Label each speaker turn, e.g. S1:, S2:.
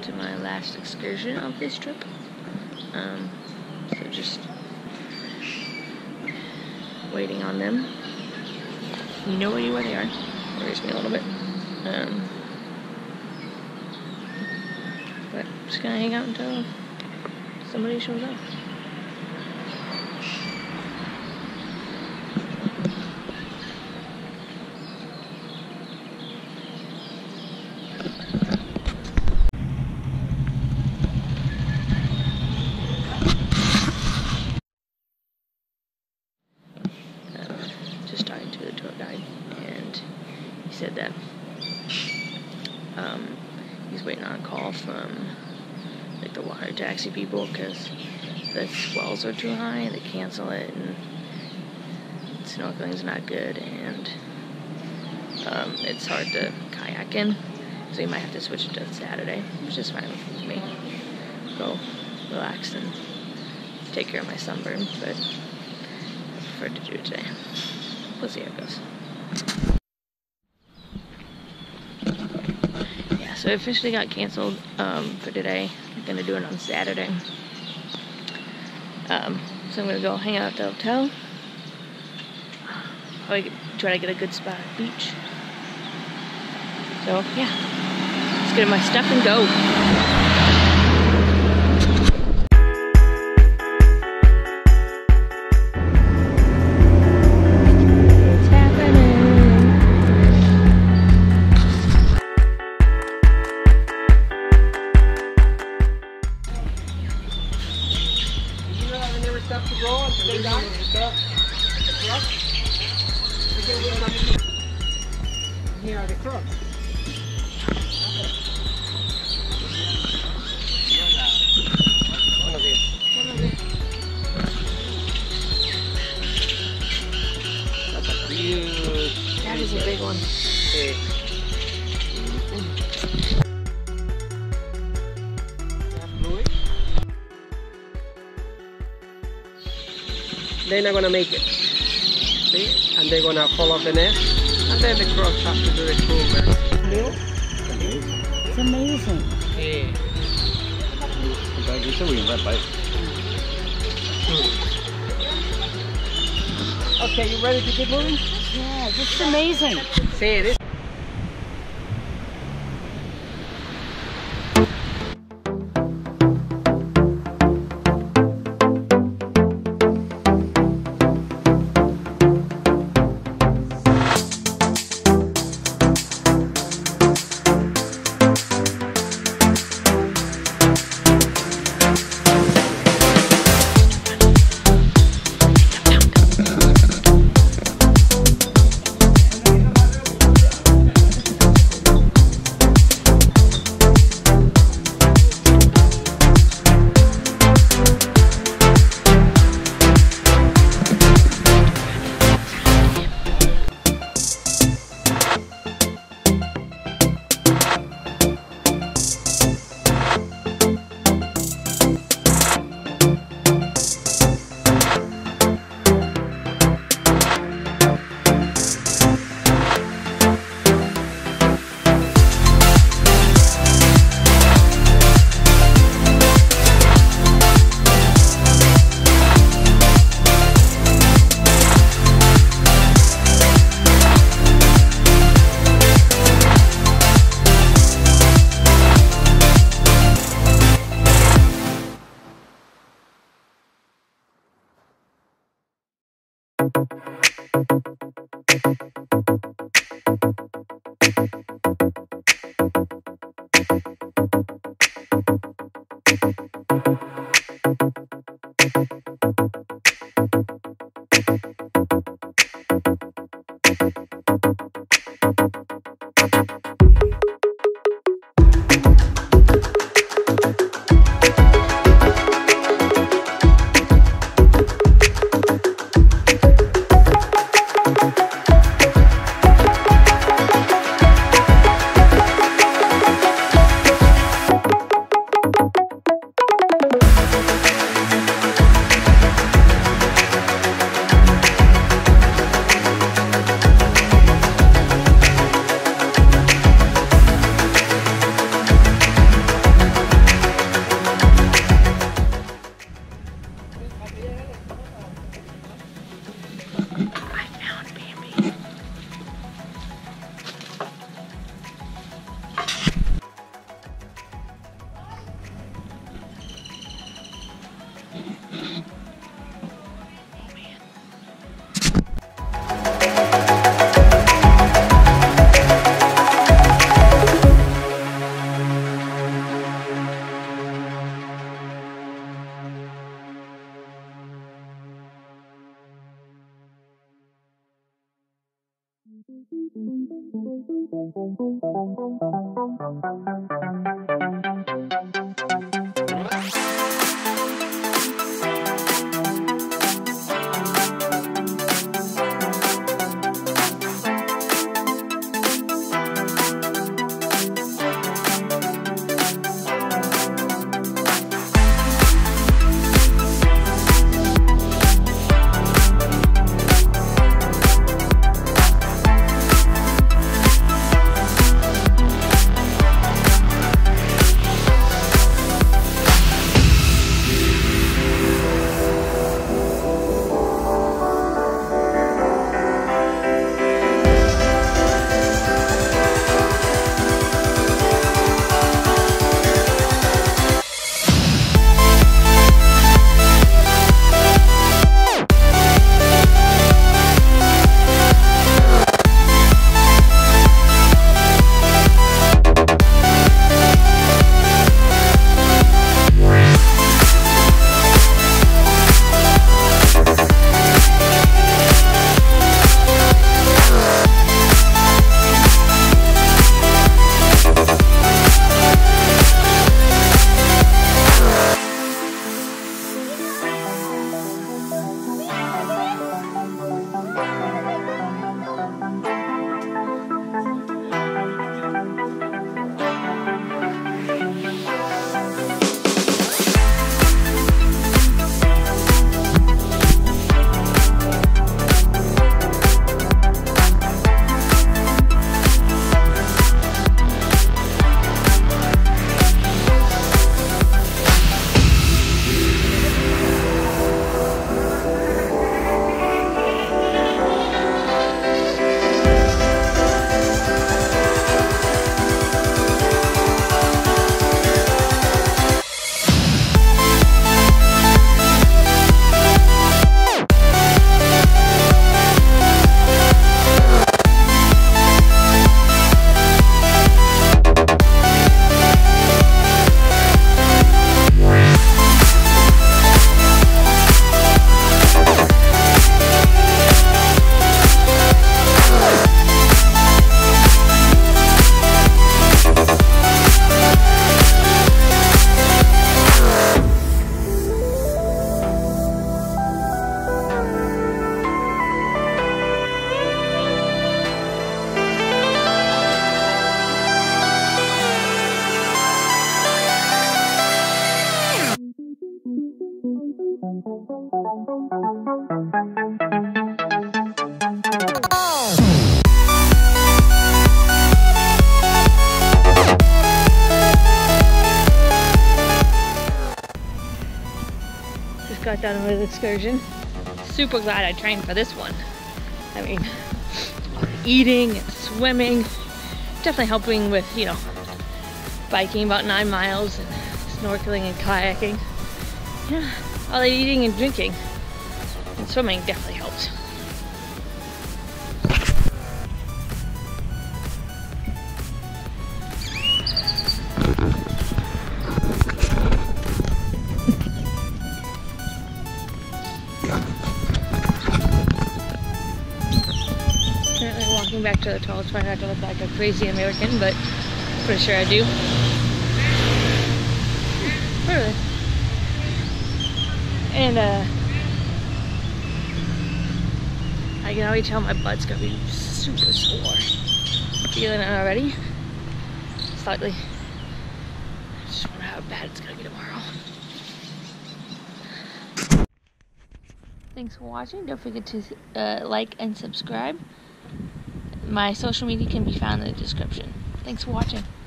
S1: to my last excursion of this trip. So just waiting on them. No idea where they are. Worries me a little bit. But just gonna hang out until somebody shows up. Just talking to the tour guide, and he said that he's waiting on a call from like the water taxi people because the swells are too high and they cancel it, and snorkeling's not good, and it's hard to kayak in, so you might have to switch it to Saturday, which is fine with me. Go relax and take care of my sunburn, but I prefer to do it today. We'll see how it goes. Yeah, so it officially got canceled for today. I'm gonna do it on Saturday. So I'm gonna go hang out at the hotel. Probably try to get a good spot at the beach. So yeah, let's get my stuff and go.
S2: Here are the crops.
S1: That is a big one.
S2: They're not gonna make it. See? And they're gonna fall off the nest. And then the crops have to do it too.
S1: It's amazing.
S2: Yeah. Okay, you ready to get moving?
S1: Yeah, it's amazing.
S2: See, it is.
S1: Got done with the excursion. Super glad I trained for this one. I mean, eating and swimming, definitely helping with, you know, biking about 9 miles and snorkeling and kayaking. Yeah, all the eating and drinking and swimming definitely helps. Back to the hotel, trying not to look like a crazy American, but pretty sure I do. Really. And I can already tell my butt's gonna be super sore. Feeling it already. Slightly. I just wonder how bad it's gonna be tomorrow. Thanks for watching. Don't forget to like and subscribe. My social media can be found in the description. Thanks for watching.